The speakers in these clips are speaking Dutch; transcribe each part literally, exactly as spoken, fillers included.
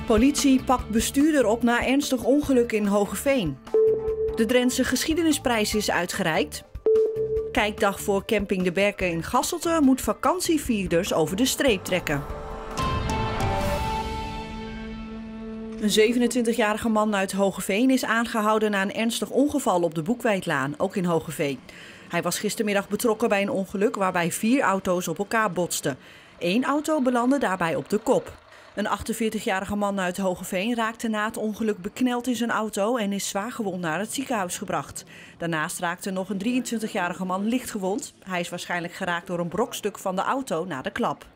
Politie pakt bestuurder op na ernstig ongeluk in Hoogeveen. De Drentse Geschiedenisprijs is uitgereikt. Kijkdag voor camping De Berken in Gasselte moet vakantievierders over de streep trekken. Een zevenentwintigjarige man uit Hoogeveen is aangehouden na een ernstig ongeval op de Boekwijdlaan, ook in Hoogeveen. Hij was gistermiddag betrokken bij een ongeluk waarbij vier auto's op elkaar botsten. Eén auto belandde daarbij op de kop. Een achtenveertigjarige man uit Hoogeveen raakte na het ongeluk bekneld in zijn auto en is zwaargewond naar het ziekenhuis gebracht. Daarnaast raakte nog een drieëntwintigjarige man lichtgewond. Hij is waarschijnlijk geraakt door een brokstuk van de auto na de klap.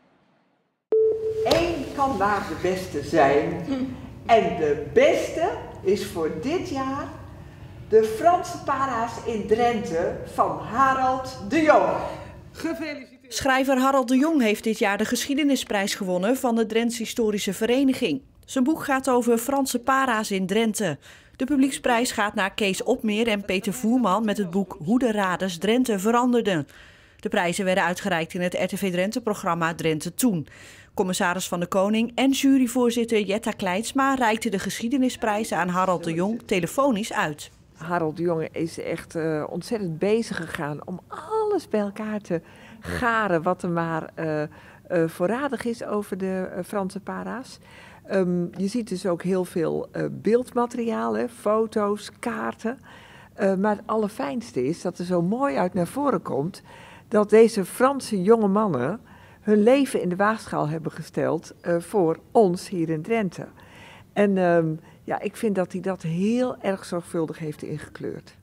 Eén kan maar de beste zijn. En de beste is voor dit jaar de Franse para's in Drenthe van Harald de Jong. Gefeliciteerd. Schrijver Harald de Jong heeft dit jaar de Geschiedenisprijs gewonnen van de Drentse Historische Vereniging. Zijn boek gaat over Franse para's in Drenthe. De publieksprijs gaat naar Kees Opmeer en Peter Voerman met het boek Hoe de raders Drenthe veranderden. De prijzen werden uitgereikt in het R T V Drenthe-programma Drenthe Toen. Commissaris van de Koning en juryvoorzitter Jetta Kleinsma reikten de Geschiedenisprijzen aan Harald de Jong telefonisch uit. Harald de Jong is echt uh, ontzettend bezig gegaan om alles bij elkaar te garen wat er maar uh, uh, voorradig is over de uh, Franse para's. Um, je ziet dus ook heel veel uh, beeldmateriaal, hè, foto's, kaarten. Uh, maar het allerfijnste is dat er zo mooi uit naar voren komt dat deze Franse jonge mannen hun leven in de waagschaal hebben gesteld uh, voor ons hier in Drenthe. En um, ja, ik vind dat hij dat heel erg zorgvuldig heeft ingekleurd.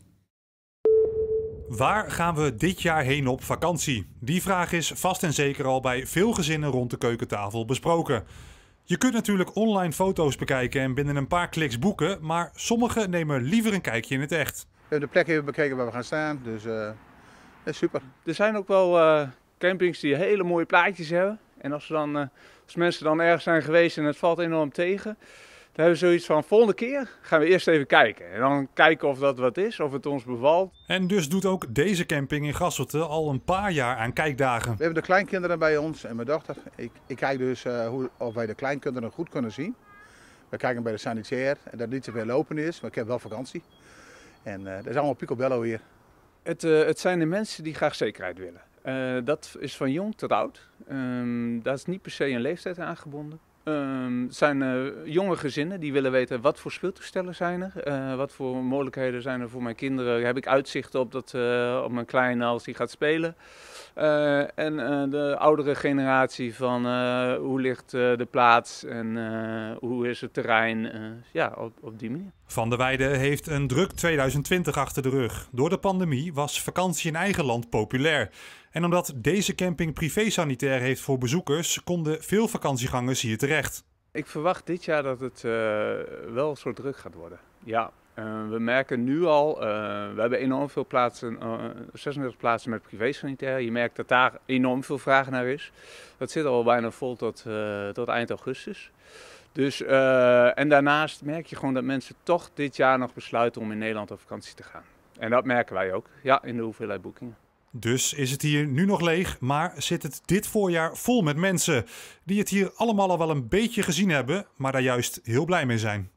Waar gaan we dit jaar heen op vakantie? Die vraag is vast en zeker al bij veel gezinnen rond de keukentafel besproken. Je kunt natuurlijk online foto's bekijken en binnen een paar kliks boeken, maar sommigen nemen liever een kijkje in het echt. We hebben de plek even bekeken waar we gaan staan, dus uh, dat is super. Er zijn ook wel uh, campings die hele mooie plaatjes hebben. En als, we dan, uh, als mensen dan ergens zijn geweest en het valt enorm tegen, dan hebben we zoiets van, volgende keer gaan we eerst even kijken. En dan kijken of dat wat is, of het ons bevalt. En dus doet ook deze camping in Gasselte al een paar jaar aan kijkdagen. We hebben de kleinkinderen bij ons en mijn dochter. Ik, ik kijk dus uh, hoe, of wij de kleinkinderen goed kunnen zien. We kijken bij de sanitair en dat niet te veel lopen is, maar ik heb wel vakantie. En uh, dat is allemaal picobello hier. Het, uh, het zijn de mensen die graag zekerheid willen. Uh, dat is van jong tot oud. Um, daar is niet per se een leeftijd aan gebonden. Um, het zijn uh, jonge gezinnen die willen weten wat voor speeltoestellen zijn er. Uh, wat voor mogelijkheden zijn er voor mijn kinderen. Heb ik uitzicht op, dat, uh, op mijn kleine als die gaat spelen. Uh, en uh, de oudere generatie van uh, hoe ligt uh, de plaats en uh, hoe is het terrein. Uh, ja, op, op die manier. Van der Weijden heeft een druk tweeduizend twintig achter de rug. Door de pandemie was vakantie in eigen land populair. En omdat deze camping privé-sanitair heeft voor bezoekers, konden veel vakantiegangers hier terecht. Ik verwacht dit jaar dat het uh, wel zo druk gaat worden. Ja, uh, we merken nu al, uh, we hebben enorm veel plaatsen, uh, zesendertig plaatsen met privé-sanitair. Je merkt dat daar enorm veel vraag naar is. Dat zit al bijna vol tot, uh, tot eind augustus. Dus, uh, en daarnaast merk je gewoon dat mensen toch dit jaar nog besluiten om in Nederland op vakantie te gaan. En dat merken wij ook, ja, in de hoeveelheid boekingen. Dus is het hier nu nog leeg, maar zit het dit voorjaar vol met mensen die het hier allemaal al wel een beetje gezien hebben, maar daar juist heel blij mee zijn.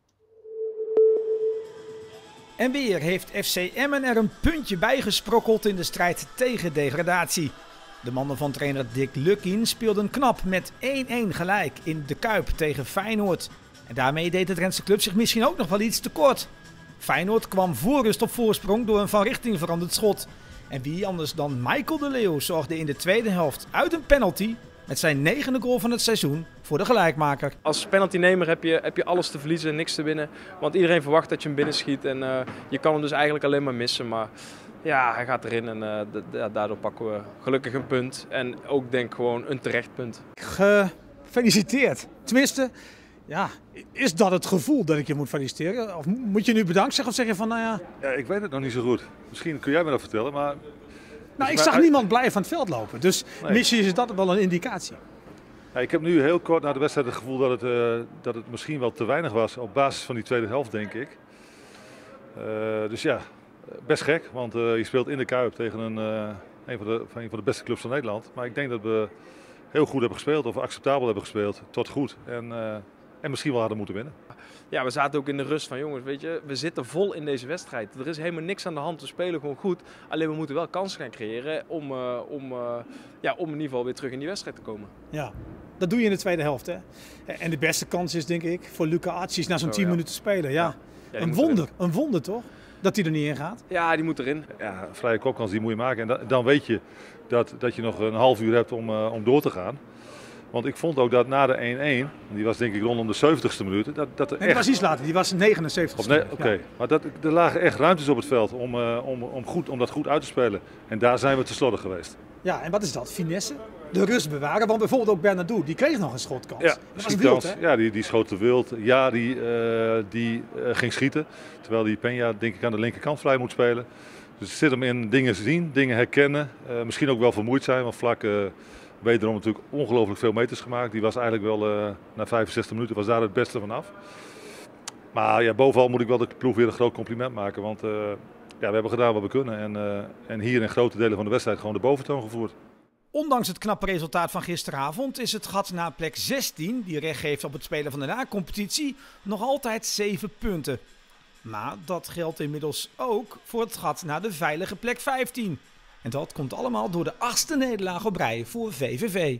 En weer heeft F C Emmen er een puntje bij gesprokkeld in de strijd tegen degradatie. De mannen van trainer Dick Lukkien speelden knap met één-één gelijk in de Kuip tegen Feyenoord. En daarmee deed de Drentse club zich misschien ook nog wel iets tekort. Feyenoord kwam voor rust op voorsprong door een van richting veranderd schot. En wie anders dan Michael de Leeuw zorgde in de tweede helft uit een penalty met zijn negende goal van het seizoen voor de gelijkmaker. Als penaltynemer heb je, heb je alles te verliezen en niks te winnen. Want iedereen verwacht dat je hem binnenschiet en uh, je kan hem dus eigenlijk alleen maar missen. Maar ja, hij gaat erin en uh, daardoor pakken we gelukkig een punt. En ook denk gewoon een terecht punt. Gefeliciteerd. Tenminste, ja, is dat het gevoel dat ik je moet feliciteren? Of moet je nu bedankt zeggen of zeg je van nou ja... Ja, ik weet het nog niet zo goed. Misschien kun jij me dat vertellen, maar... Nou, ik zag uit... niemand blij van het veld lopen. Dus nee. Misschien is dat wel een indicatie. Ja, ik heb nu heel kort na de wedstrijd het gevoel dat het, uh, dat het misschien wel te weinig was. Op basis van die tweede helft, denk ik. Uh, dus ja, best gek. Want uh, je speelt in de Kuip tegen een, uh, een, van de, van een van de beste clubs van Nederland. Maar ik denk dat we heel goed hebben gespeeld. Of acceptabel hebben gespeeld. Tot goed. En uh, en misschien wel hadden moeten winnen. Ja, we zaten ook in de rust van jongens, weet je, we zitten vol in deze wedstrijd. Er is helemaal niks aan de hand, we spelen gewoon goed. Alleen we moeten wel kansen gaan creëren om, uh, om, uh, ja, om in ieder geval weer terug in die wedstrijd te komen. Ja, dat doe je in de tweede helft, hè? En de beste kans is denk ik voor Luca Atsic na zo'n tien ja. minuten spelen. Ja, ja. ja een wonder, erin. een wonder toch? Dat hij er niet in gaat. Ja, die moet erin. Ja, een vrije kopkans die moet je maken. En da dan weet je dat, dat je nog een half uur hebt om, uh, om door te gaan. Want ik vond ook dat na de één-één, die was denk ik rondom de zeventigste minuut. Dat, dat er nee, echt... die was iets later, die was negenenzeventigste. Nee, Oké, okay. ja. maar dat, er lagen echt ruimtes op het veld om, uh, om, om, goed, om dat goed uit te spelen. En daar zijn we te slordig geweest. Ja, en wat is dat? Finesse? De rust bewaren. Want bijvoorbeeld ook Bernardo, die kreeg nog een schotkans. Ja, dat was wild, hè? Ja, die, die schoot te wild. Ja, die, uh, die uh, ging schieten. Terwijl die Peña denk ik aan de linkerkant vrij moet spelen. Dus het zit hem in dingen zien, dingen herkennen. Uh, misschien ook wel vermoeid zijn, want vlak... Uh, wederom natuurlijk ongelooflijk veel meters gemaakt. Die was eigenlijk wel, uh, na vijfenzestig minuten was daar het beste vanaf. Maar ja, bovenal moet ik wel de ploeg weer een groot compliment maken. Want uh, ja, we hebben gedaan wat we kunnen. En, uh, en hier in grote delen van de wedstrijd gewoon de boventoon gevoerd. Ondanks het knappe resultaat van gisteravond is het gat naar plek zestien, die recht geeft op het spelen van de na-competitie, nog altijd zeven punten. Maar dat geldt inmiddels ook voor het gat naar de veilige plek vijftien. En dat komt allemaal door de achtste nederlaag op rij voor V V V.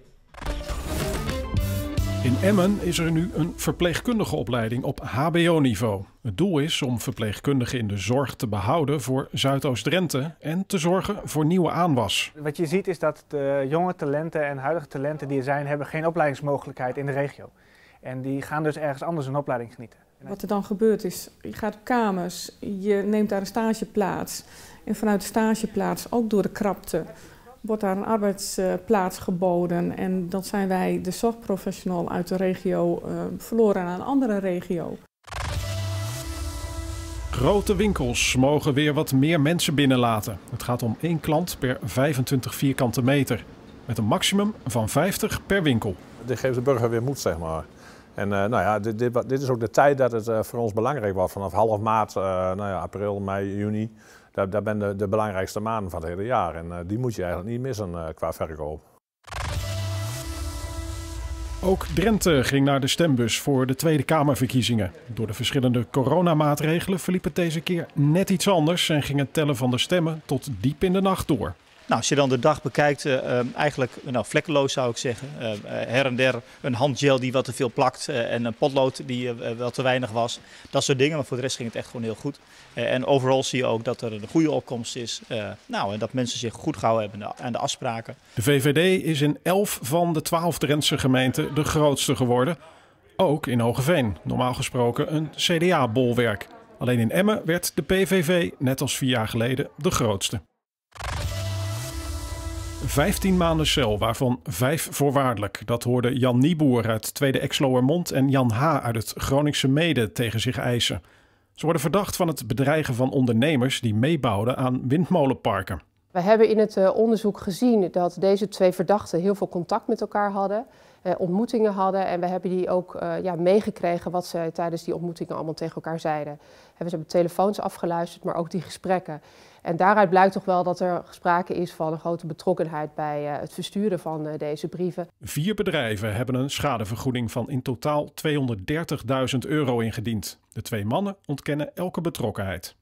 In Emmen is er nu een verpleegkundige opleiding op H B O-niveau. Het doel is om verpleegkundigen in de zorg te behouden voor Zuidoost-Drenthe en te zorgen voor nieuwe aanwas. Wat je ziet is dat de jonge talenten en huidige talenten die er zijn, hebben geen opleidingsmogelijkheid in de regio. En die gaan dus ergens anders een opleiding genieten. Wat er dan gebeurt is, je gaat op kamers, je neemt daar een stageplaats. En vanuit de stageplaats, ook door de krapte, wordt daar een arbeidsplaats geboden. En dan zijn wij, de zorgprofessional uit de regio, uh, verloren aan een andere regio. Grote winkels mogen weer wat meer mensen binnenlaten. Het gaat om één klant per vijfentwintig vierkante meter. Met een maximum van vijftig per winkel. Dit geeft de burger weer moed, zeg maar. En uh, nou ja, dit, dit, dit is ook de tijd dat het uh, voor ons belangrijk wordt. Vanaf half maart, uh, nou ja, april, mei, juni. Daar, daar ben de, de belangrijkste maanden van het hele jaar. En uh, die moet je eigenlijk niet missen uh, qua verkoop. Ook Drenthe ging naar de stembus voor de Tweede Kamerverkiezingen. Door de verschillende coronamaatregelen verliep het deze keer net iets anders en ging het tellen van de stemmen tot diep in de nacht door. Nou, als je dan de dag bekijkt, uh, eigenlijk nou, vlekkeloos zou ik zeggen. Uh, her en der een handgel die wat te veel plakt uh, en een potlood die uh, wel te weinig was. Dat soort dingen, maar voor de rest ging het echt gewoon heel goed. Uh, en overal zie je ook dat er een goede opkomst is. Uh, nou, en dat mensen zich goed gehouden hebben aan de afspraken. De V V D is in elf van de twaalf Drentse gemeenten de grootste geworden. Ook in Hoogeveen, normaal gesproken een C D A-bolwerk. Alleen in Emmen werd de P V V, net als vier jaar geleden, de grootste. vijftien maanden cel, waarvan vijf voorwaardelijk. Dat hoorde Jan Nieboer uit Tweede Exloërmond en Jan H. uit het Groningse Mede tegen zich eisen. Ze worden verdacht van het bedreigen van ondernemers die meebouwden aan windmolenparken. We hebben in het uh, onderzoek gezien dat deze twee verdachten heel veel contact met elkaar hadden, uh, ontmoetingen hadden. En we hebben die ook uh, ja, meegekregen wat ze tijdens die ontmoetingen allemaal tegen elkaar zeiden. En we hebben telefoons afgeluisterd, maar ook die gesprekken. En daaruit blijkt toch wel dat er sprake is van een grote betrokkenheid bij uh, het versturen van uh, deze brieven. Vier bedrijven hebben een schadevergoeding van in totaal tweehonderddertigduizend euro ingediend. De twee mannen ontkennen elke betrokkenheid.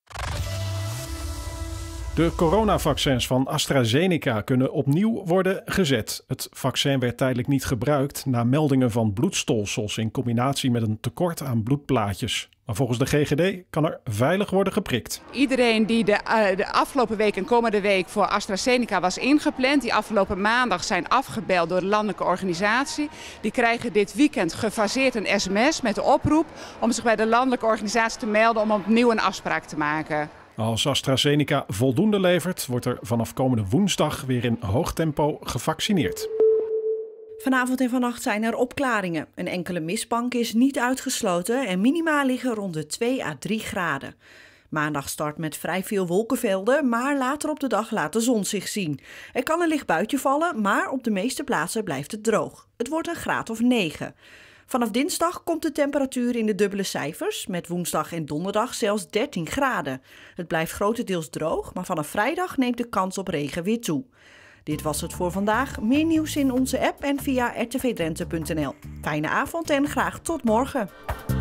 De coronavaccins van AstraZeneca kunnen opnieuw worden gezet. Het vaccin werd tijdelijk niet gebruikt na meldingen van bloedstolsels in combinatie met een tekort aan bloedplaatjes. Maar volgens de G G D kan er veilig worden geprikt. Iedereen die de, uh, de afgelopen week en komende week voor AstraZeneca was ingepland, die afgelopen maandag zijn afgebeld door de landelijke organisatie, die krijgen dit weekend gefaseerd een sms met de oproep om zich bij de landelijke organisatie te melden om opnieuw een afspraak te maken. Als AstraZeneca voldoende levert, wordt er vanaf komende woensdag weer in hoog tempo gevaccineerd. Vanavond en vannacht zijn er opklaringen. Een enkele mistbank is niet uitgesloten en minima liggen rond de twee à drie graden. Maandag start met vrij veel wolkenvelden, maar later op de dag laat de zon zich zien. Er kan een licht buitje vallen, maar op de meeste plaatsen blijft het droog. Het wordt een graad of negen. Vanaf dinsdag komt de temperatuur in de dubbele cijfers, met woensdag en donderdag zelfs dertien graden. Het blijft grotendeels droog, maar vanaf vrijdag neemt de kans op regen weer toe. Dit was het voor vandaag. Meer nieuws in onze app en via r t v drenthe punt n l. Fijne avond en graag tot morgen.